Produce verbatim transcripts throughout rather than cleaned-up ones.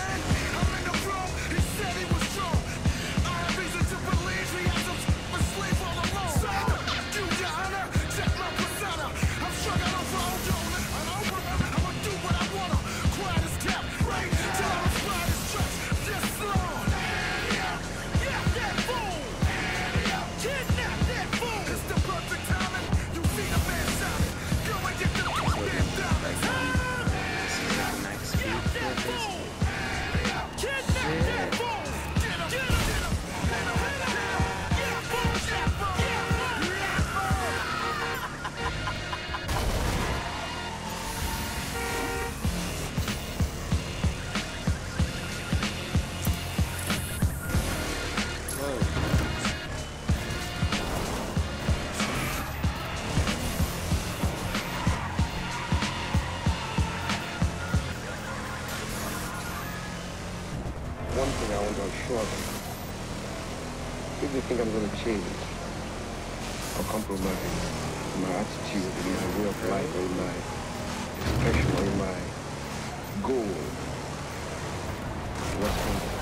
One thing I want to assure them. If they think I'm going to change or compromise my attitude in my way of life or in my expression or in my goal, what's coming?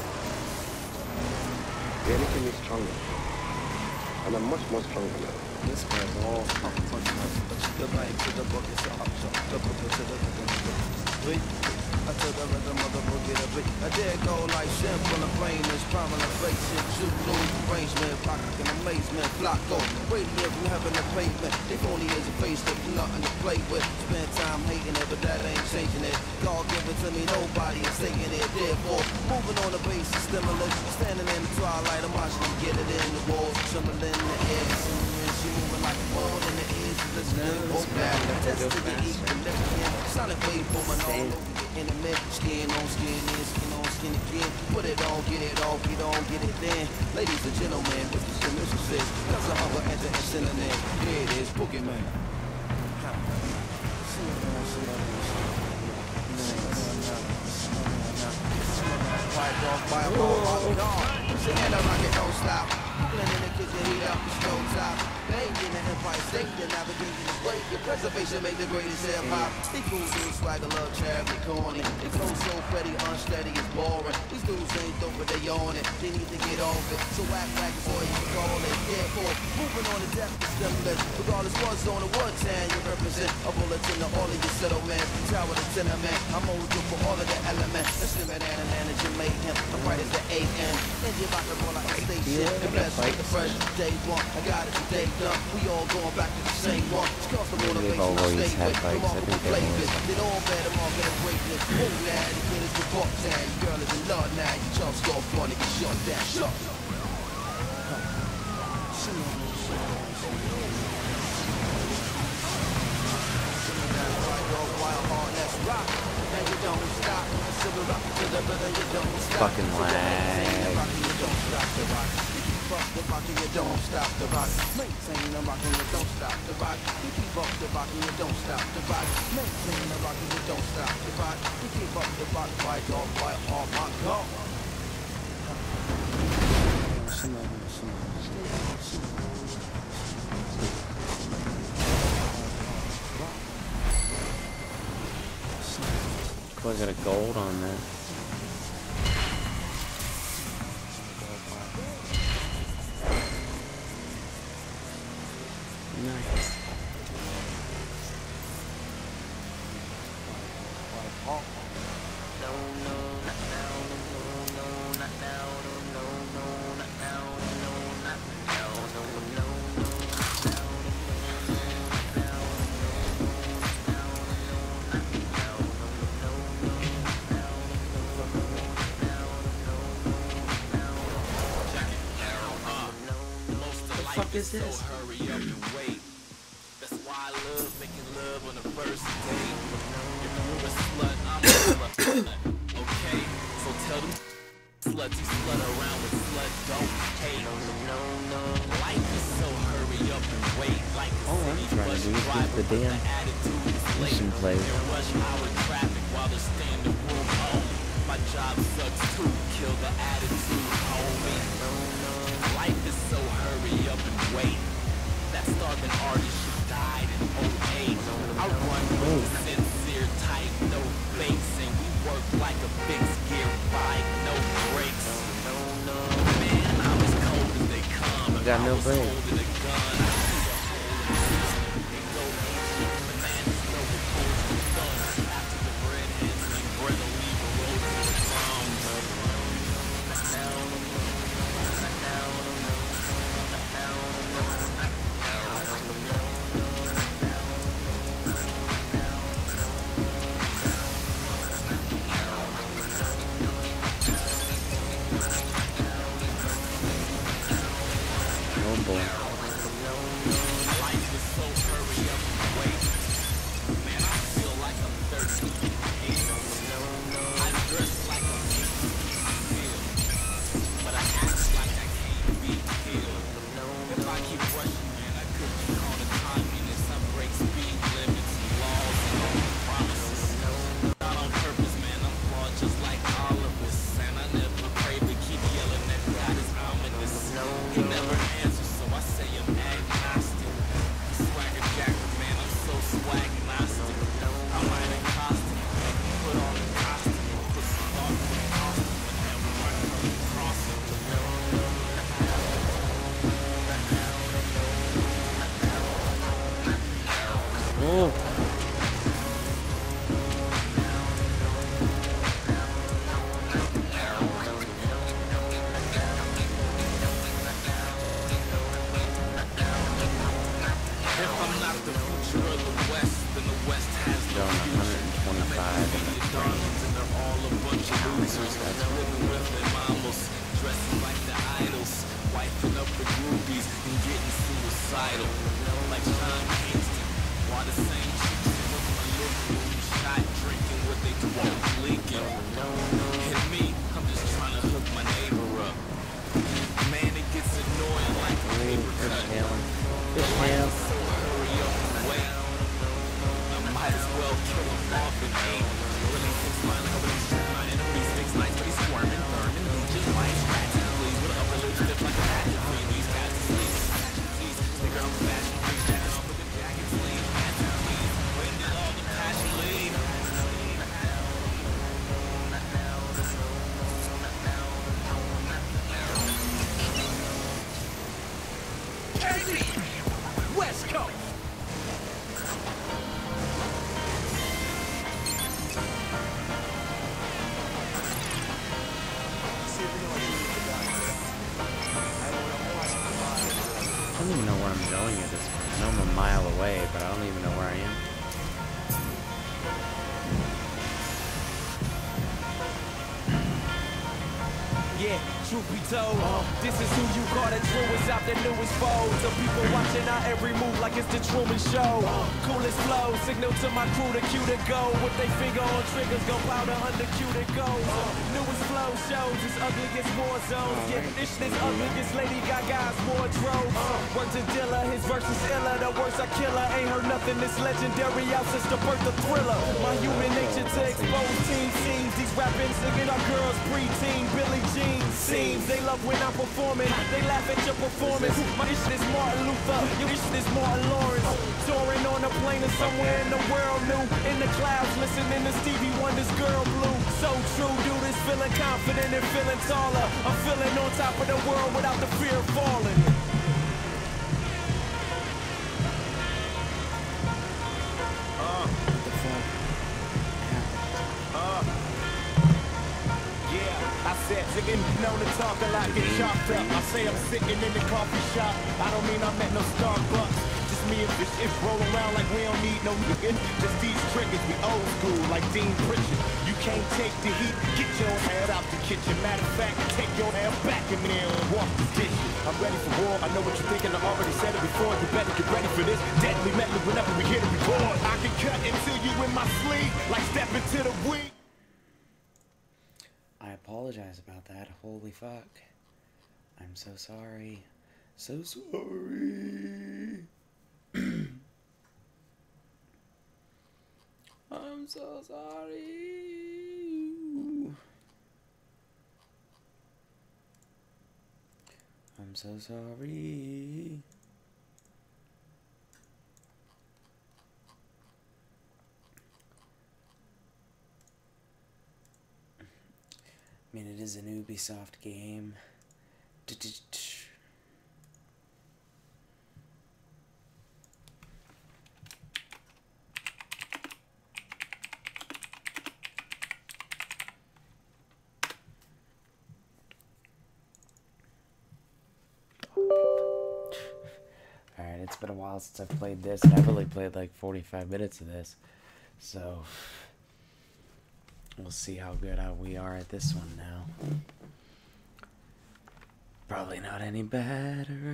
The enemy is stronger. And I'm much more stronger now. This man's all fucking punch nuts, but you still ain't put the bucket so hot, so double to the beat. I took the rhythm of the boogie to beat. I did go like simple and plain as prominent basic, shoot loose arrangement, pocket and amazement, block go. Wait live from heaven to pavement. They phony as a face that nothing to play with. Spend time hating it, but that ain't changing it. God give it to me, nobody is taking it. Therefore, moving on the basis, stimulus. Standing in the twilight, I'm watching them get it in the walls, trembling in the air. She moving like a ball in the ears, listening, oh back, test to the equilibrium. Sonic wave moving all over the internet. Skin on skin, in skin on skin again. Put it on, get it off, get on, get it then. Ladies and gentlemen, with the submissive, cause of other enter and synonym. Here it is, Boogeyman. White dog, white dog, white dog. Singing the rocket, don't stop. Blending the kitchen, heat up the stove top. Bang in the Empire State, the navigating is great. Your preservation make the greatest hip hop. They cool dudes, swagger, love, charity, corny. They flow so petty, unsteady, it's boring. These dudes ain't dope, but they on it. They need to get off it. So act like a boy, you can call it. Therefore, moving on the depth is stimulus. Regardless what's on the what town you represent. A bullet to the all of your settlement. Tower to tenement. I'm older for all of the elements. Let's live it and manage and make him. I'm right as the A M. Engine rock and roll like a station. The best with the fresh day one. I got it today done. We all going back to the same one. It's cause the motivation to stay with. Remarkable flavors. They all better market and greatness. Oh, now the kid is the pop town. Your girl is in love now. You chumps go fun and get shut down. Shut. Fucking lag. Up the rock and you don't stop the rock. Maintain the rock and you don't stop the rock. You keep up the rock and you don't stop the rock. Maintain the rock and you don't stop the rock. You keep up the rock, fight off, fight off, my God. I got a gold on that. Nice. What the fuck is this? So hurry up and wait. That's why I love making love on the first date. If you're a slut, I'm a slut. Okay, so tell them sluts you slut around with slut don't hate. No, no, no. Life is so hurry up and wait. Like a oh, I'm trying to use the damn mission play. Rush hour traffic while they're staying in the room home. My job sucks too. Kill the attitude, homie. No, no. Life is so hurry up and wait. That starving artist who died in oh eight. I run with sincere type, no fakes, and we work like a big scare. You got no break. West Coast. I don't even know where I'm going at this point. I know I'm a mile away, but I don't even know where I am. Yeah, truth be told, uh, this is who you call the truest out the newest foes. The people watching our every move like it's the Truman Show. Uh, coolest flow, signal to my crew to cue to go. With they finger on triggers, go powder under cue to go. Uh, newest flow shows, it's ugliest war zones. Yeah, this shit is ugliest Lady Gaga's wardrobe. Uh, work to Dilla, his verse is iller, the words I killer. Ain't heard nothing this legendary out since the birth of Thriller. My human nature to expose teen scenes. These rapping singing our girls preteen, Billie Jean. Seems they love when I'm performing. They laugh at your performance. My shit is Martin Luther. Your shit is Martin Lawrence. Touring on a plane or somewhere in the world new. In the clouds, listening to Stevie Wonder's Girl Blue. So true, dude is feeling confident and feeling taller. I'm feeling on top of the world without the fear of falling. Uh, the fuck? Uh. I said, chicken known to talk a lot, get chopped up. I say I'm sitting in the coffee shop. I don't mean I'm at no Starbucks. Just me and this shit roll around like we don't need no nigga. Just these triggers, we old school like Dean Pritchard. You can't take the heat, get your head out the kitchen. Matter of fact, take your head back in there and walk the dishes. I'm ready for war, I know what you're thinking, I already said it before. You better get ready for this deadly metal whenever we hear the record. I can cut into you in my sleeve, like step into the weed. I apologize about that. Holy fuck. I'm so sorry. So sorry. I'm so sorry. I'm so sorry. I mean, it is an Ubisoft game. been a while since I've played this, and I've only played like forty-five minutes of this. So, we'll see how good uh, we are at this one now. Probably not any better.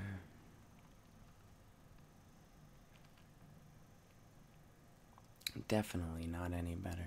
Definitely not any better.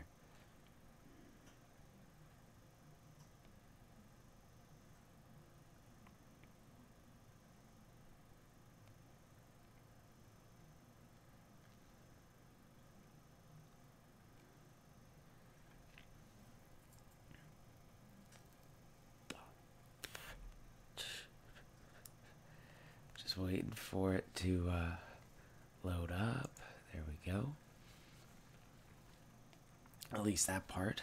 Just waiting for it to uh, load up. There we go. At least that part.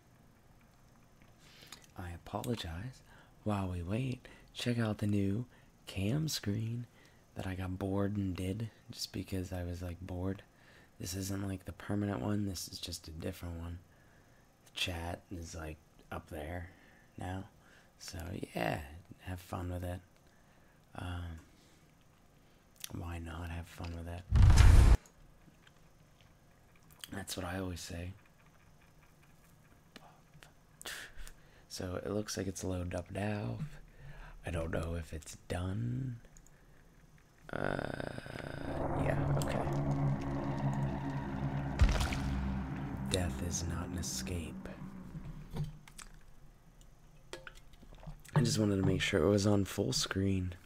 I apologize. While we wait, check out the new cam screen that I got bored and did just because I was like bored. This isn't like the permanent one, this is just a different one. The chat is like up there now. So yeah, have fun with it. Um, why not have fun with it? That's what I always say. So it looks like it's loaded up now. I don't know if it's done. Uh, yeah, okay. Death is not an escape. I just wanted to make sure it was on full screen.